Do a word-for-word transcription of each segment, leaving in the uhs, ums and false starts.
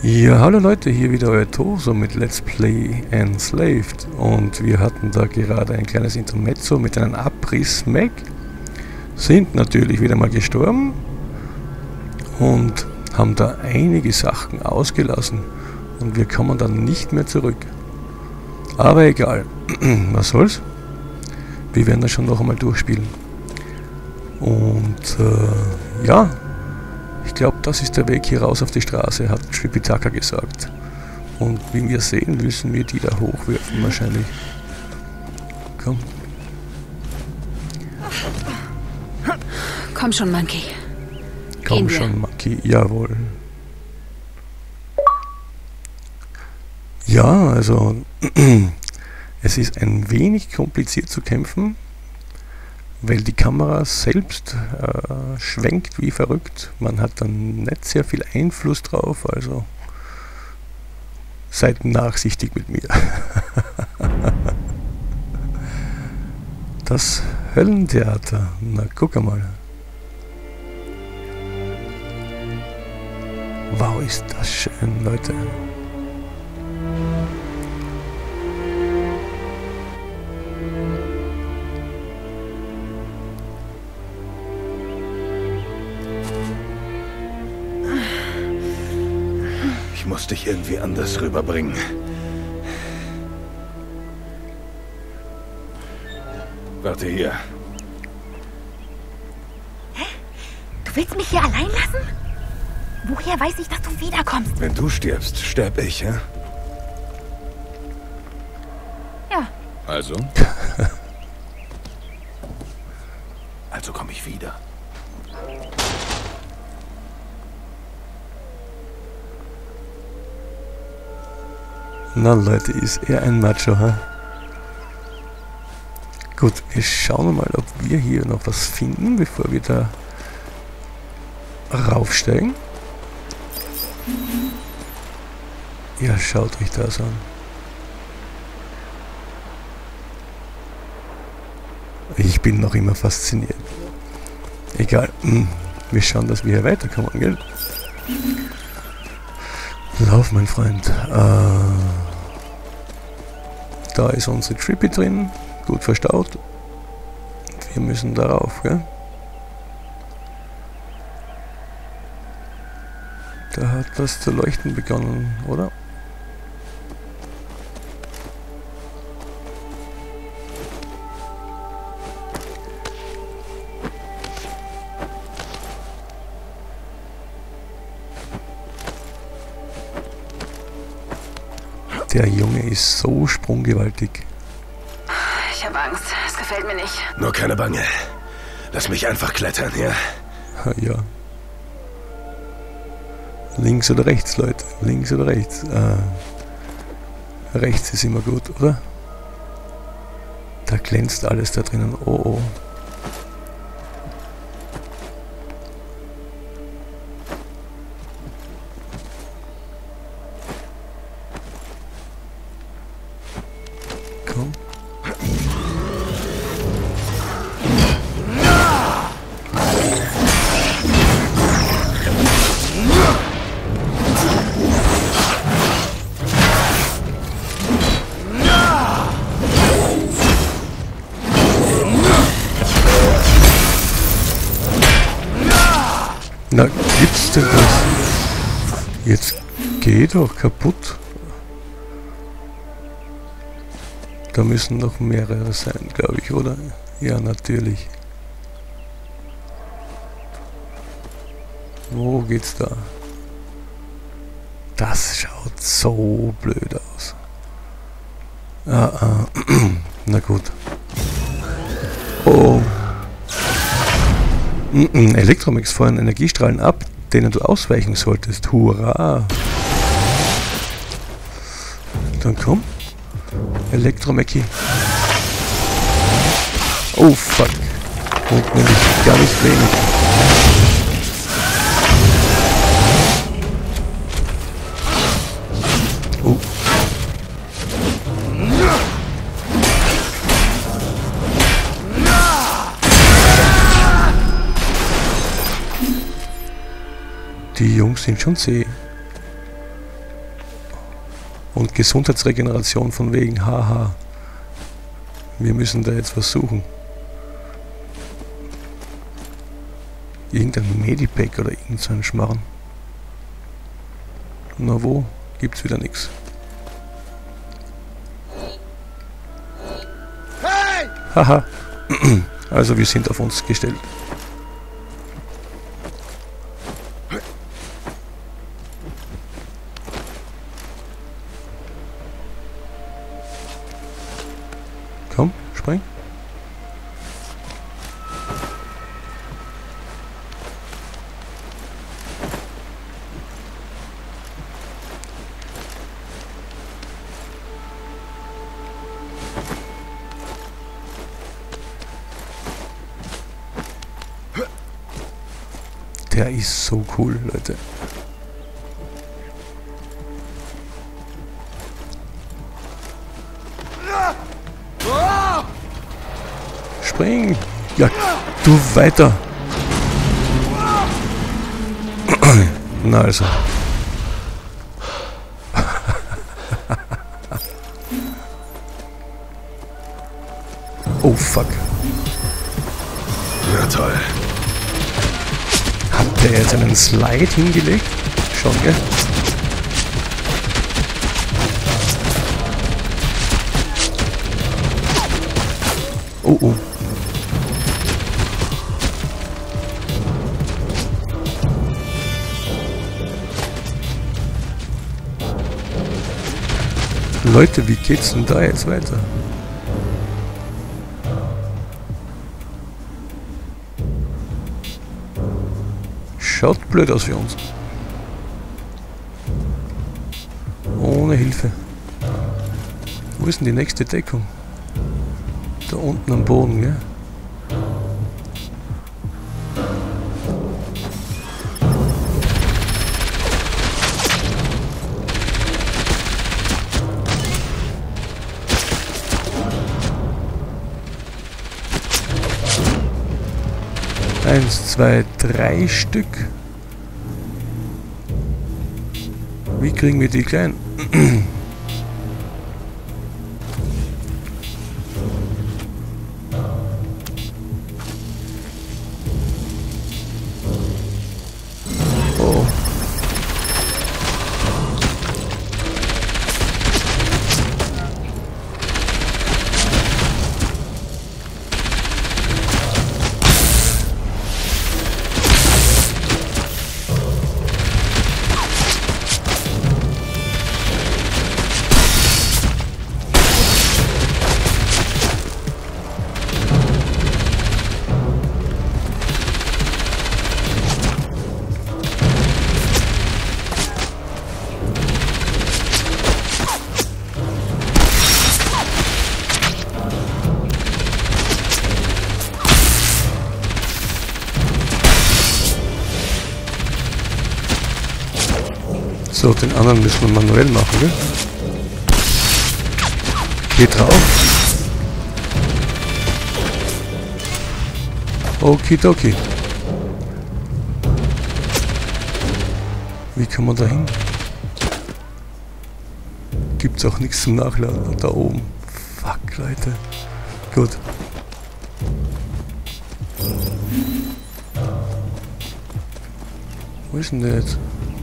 Ja, hallo Leute, hier wieder euer Toso mit Let's Play Enslaved und wir hatten da gerade ein kleines Intermezzo mit einem Abriss-Mag, sind natürlich wieder mal gestorben und haben da einige Sachen ausgelassen und wir kommen dann nicht mehr zurück. Aber egal, was soll's, wir werden das schon noch einmal durchspielen. Und äh, ja, ich glaube, das ist der Weg hier raus auf die Straße, hat Tripitaka gesagt. Und wie wir sehen, müssen wir die da hochwerfen wahrscheinlich. Komm. Komm schon, Monkey. Komm schon, Monkey. Jawohl. Ja, also es ist ein wenig kompliziert zu kämpfen, weil die Kamera selbst äh, schwenkt wie verrückt. Man hat dann nicht sehr viel Einfluss drauf, also seid nachsichtig mit mir. Das Höllentheater, na guck mal. Wow, ist das schön, Leute. Ich muss dich irgendwie anders rüberbringen. Warte hier. Hä? Du willst mich hier allein lassen? Woher weiß ich, dass du wiederkommst? Wenn du stirbst, sterb ich, ja? Ja. Also? Also komme ich wieder. Na Leute, ist er ein Macho, ha? Gut, wir schauen mal, ob wir hier noch was finden, bevor wir da raufsteigen. Ja, schaut euch das an. Ich bin noch immer fasziniert. Egal, wir schauen, dass wir hier weiterkommen, gell? Lauf, mein Freund. Äh, da ist unsere Trippy drin, gut verstaut. Wir müssen darauf, gell? Da hat das zu leuchten begonnen, oder? Der Junge ist so sprunggewaltig. Ich habe Angst. Es gefällt mir nicht. Nur keine Bange. Lass mich einfach klettern, ja? Ja. Links oder rechts, Leute? Links oder rechts? Äh, rechts ist immer gut, oder? Da glänzt alles da drinnen. Oh, oh. Komm. Na, gibt's denn das? Jetzt geh doch kaputt. Da müssen noch mehrere sein, glaube ich, oder? Ja, natürlich. Wo geht's da? Das schaut so blöd aus. Ah, ah. Na gut. Oh. Mm-mm. Elektromix feuern Energiestrahlen ab, denen du ausweichen solltest. Hurra! Dann komm. Elektromecki. Oh fuck. Und nämlich gar nicht wenig. Oh. Die Jungs sind schon zäh. Und Gesundheitsregeneration von wegen, haha. Wir müssen da jetzt was suchen. Irgendein Medipack oder irgend so ein Schmarrn. Na wo? Gibt's wieder nichts. Haha. Also wir sind auf uns gestellt. Komm, spring. Der ist so cool, Leute. Spring! Ja, du weiter! Na also. Oh fuck. Na toll. Hat der jetzt einen Slide hingelegt? Schon, gell? Oh oh. Leute, wie geht's denn da jetzt weiter? Schaut blöd aus für uns. Ohne Hilfe. Wo ist denn die nächste Deckung? Da unten am Boden, gell? Eins, zwei, drei Stück. Wie kriegen wir die klein? Oh. So, den anderen müssen wir manuell machen, gell? Geht drauf. Okidoki. Wie kann man da hin? Gibt's auch nichts zum Nachladen da oben. Fuck, Leute. Gut. Wo ist denn der jetzt?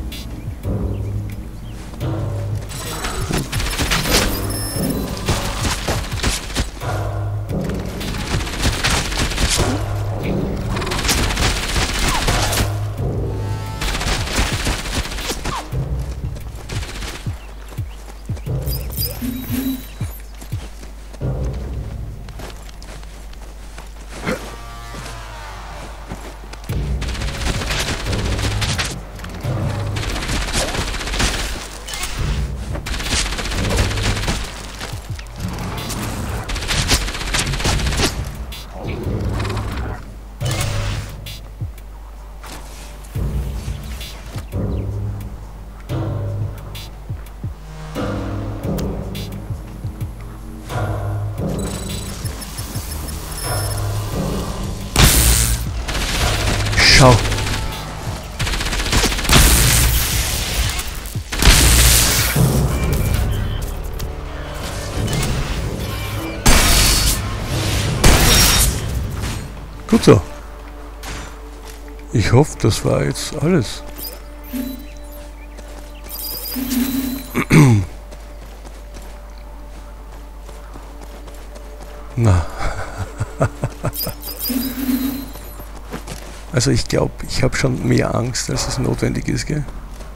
Schau. Gut so. Ich hoffe, das war jetzt alles. Na. Also ich glaube, ich habe schon mehr Angst, als es notwendig ist, gell?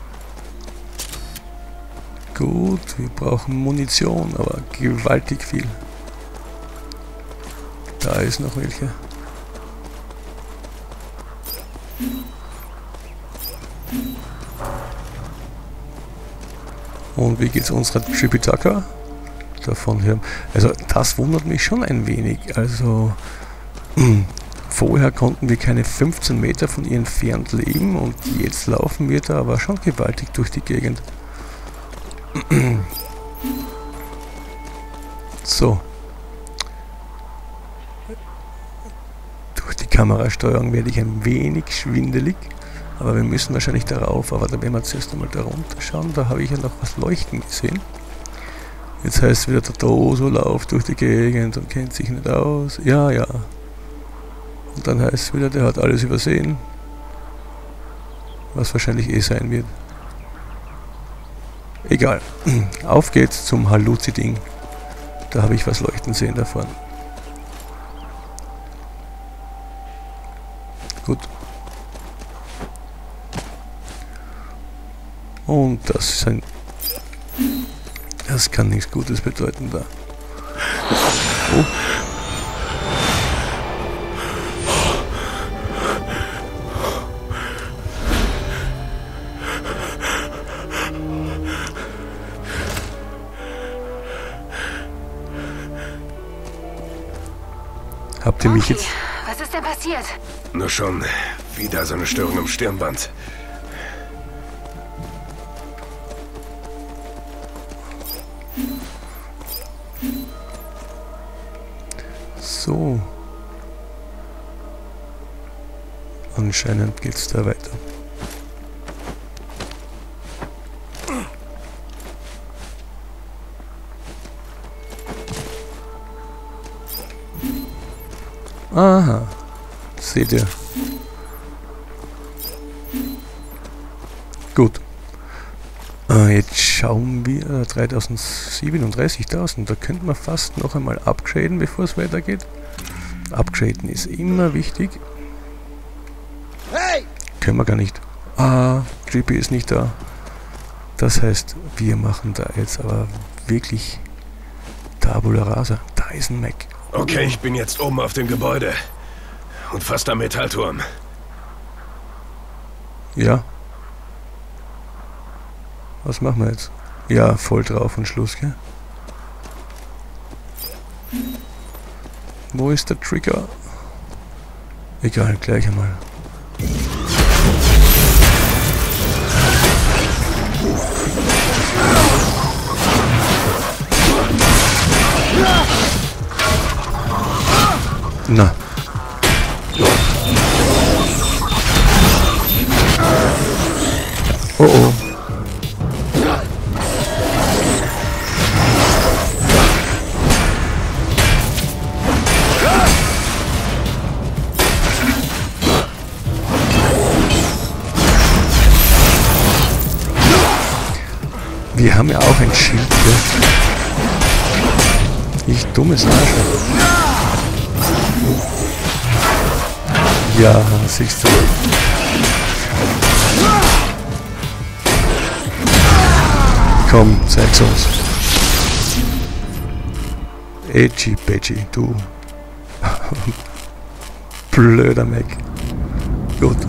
Gut, wir brauchen Munition, aber gewaltig viel. Da ist noch welche. Und wie geht's unserer Tripitaka? Davon her. Also das wundert mich schon ein wenig. Also vorher konnten wir keine fünfzehn Meter von ihr entfernt leben und jetzt laufen wir da aber schon gewaltig durch die Gegend. So. Durch die Kamerasteuerung werde ich ein wenig schwindelig, aber wir müssen wahrscheinlich darauf, aber da werden wir zuerst einmal da runter schauen, da habe ich ja noch was leuchten gesehen. Jetzt heißt es wieder, der Toso läuft durch die Gegend und kennt sich nicht aus. Ja, ja. Und dann heißt es wieder, der hat alles übersehen, was wahrscheinlich eh sein wird. Egal. Auf geht's zum Halluzi-Ding. Da habe ich was leuchten sehen da vorne. Gut. Und das ist ein... Das kann nichts Gutes bedeuten da. Oh. Habt ihr mich jetzt... Was ist denn passiert? Nur schon wieder so eine Störung im Stirnband. So. Anscheinend geht's da weiter. Aha, seht ihr. Gut. Äh, jetzt schauen wir dreitausendsiebenunddreißigtausend. Da könnte man fast noch einmal upgraden, bevor es weitergeht. Upgraden ist immer wichtig. Hey! Können wir gar nicht. Ah, Creepy ist nicht da. Das heißt, wir machen da jetzt aber wirklich Tabula Rasa. Da ist ein Mac. Okay, ich bin jetzt oben auf dem Gebäude. Und fast am Metallturm. Ja. Was machen wir jetzt? Ja, voll drauf und Schluss, gell? Wo ist der Trigger? Egal, gleich einmal. Na. Oh oh. Wir haben ja auch ein Schild, gell? Ich dummes Arschloch. Ja, siehst du. Komm, zeig's uns. Edgy Badgy, du. Blöder Mac. Gut.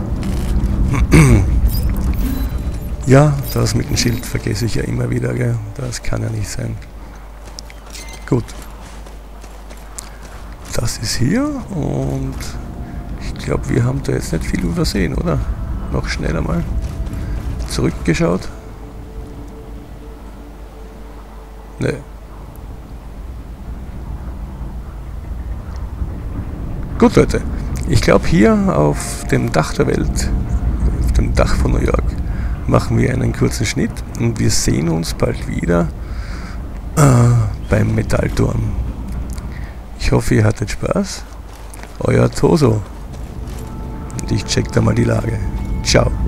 Ja, das mit dem Schild vergesse ich ja immer wieder, gell? Das kann ja nicht sein. Gut. Das ist hier und ich glaube, wir haben da jetzt nicht viel übersehen, oder? Noch schneller mal zurückgeschaut. Ne. Gut, Leute. Ich glaube, hier auf dem Dach der Welt, auf dem Dach von New York, machen wir einen kurzen Schnitt und wir sehen uns bald wieder äh, beim Metallturm. Ich hoffe, ihr hattet Spaß. Euer Toso. ich check da mal die Lage. Ciao.